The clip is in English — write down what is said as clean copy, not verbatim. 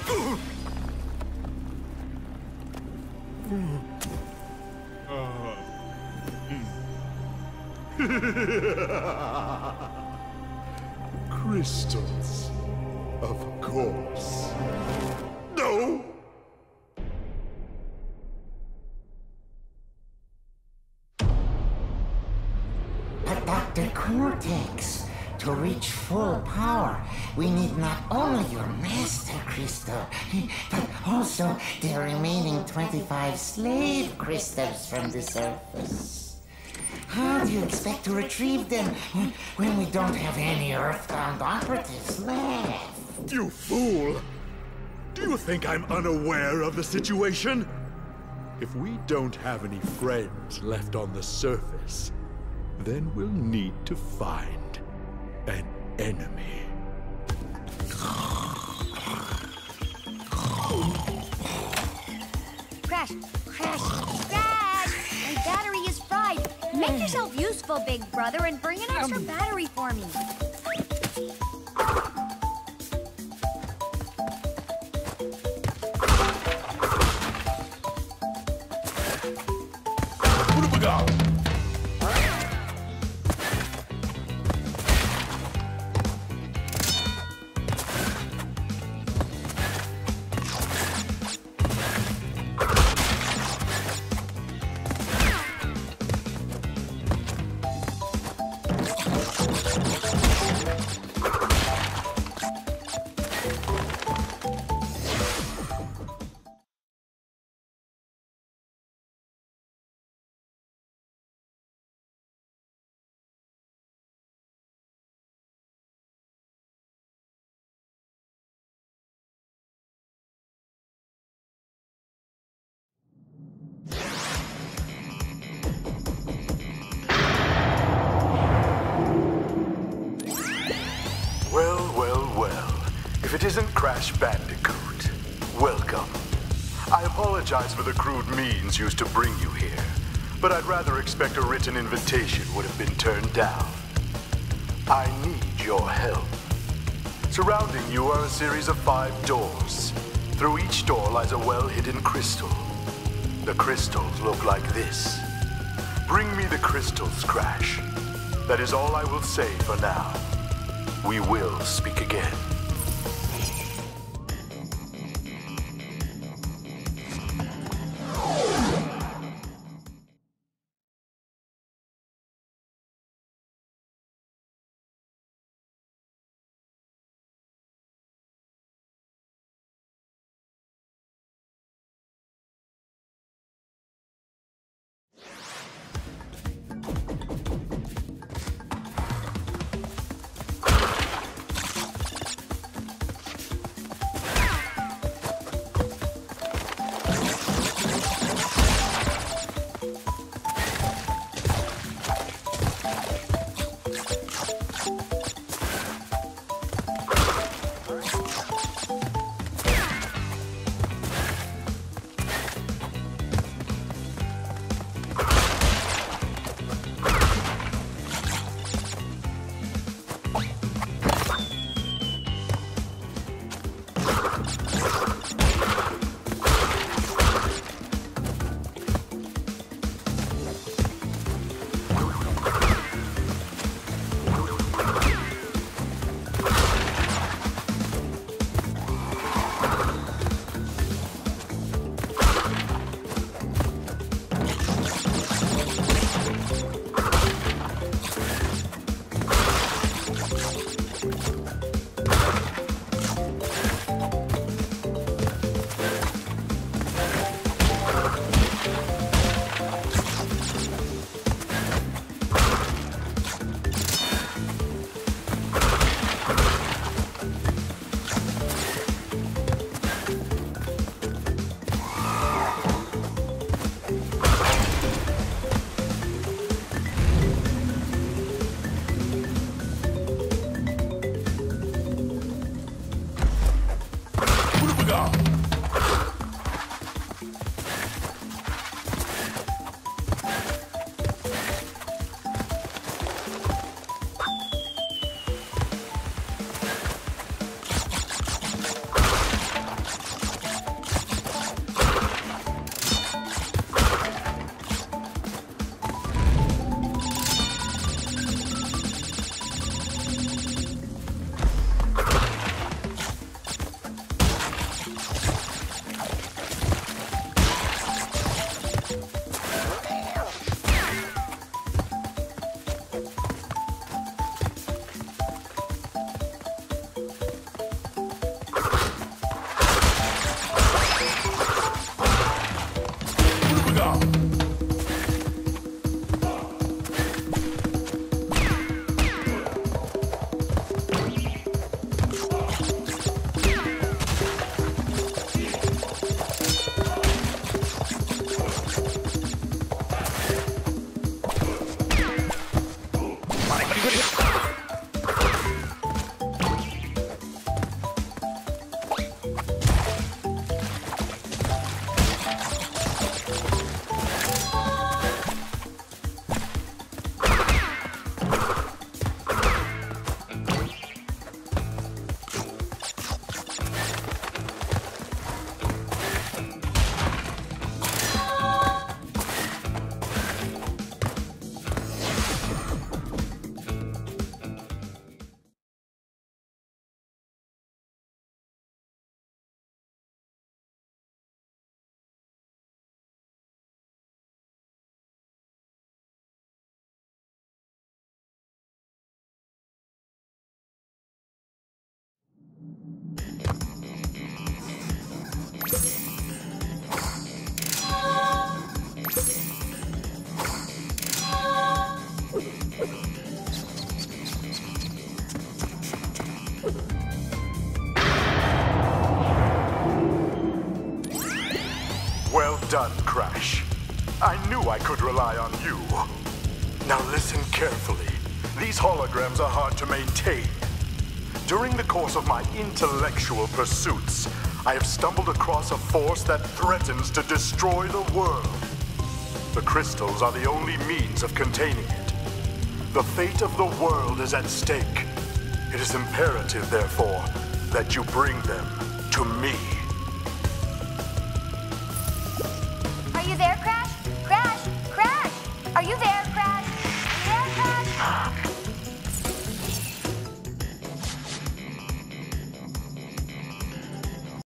Crystals, of course. No! But Dr. Cortex, to reach full power, we need not only your Master Crystal, but also the remaining 25 slave crystals from the surface. How do you expect to retrieve them when we don't have any Earthbound operatives left? You fool! Do you think I'm unaware of the situation? If we don't have any friends left on the surface, then we'll need to find an enemy. Crash! Crash! Crash! My battery is fried. Make yourself useful, big brother, and bring an extra battery for me. What have we got? If it isn't Crash Bandicoot, welcome. I apologize for the crude means used to bring you here, but I'd rather expect a written invitation would have been turned down. I need your help. Surrounding you are a series of 5 doors. Through each door lies a well-hidden crystal. The crystals look like this. Bring me the crystals, Crash. That is all I will say for now. We will speak again. done, Crash. I knew I could rely on you. Now listen carefully. These holograms are hard to maintain. During the course of my intellectual pursuits, I have stumbled across a force that threatens to destroy the world. The crystals are the only means of containing it. The fate of the world is at stake. It is imperative, therefore, that you bring them to me.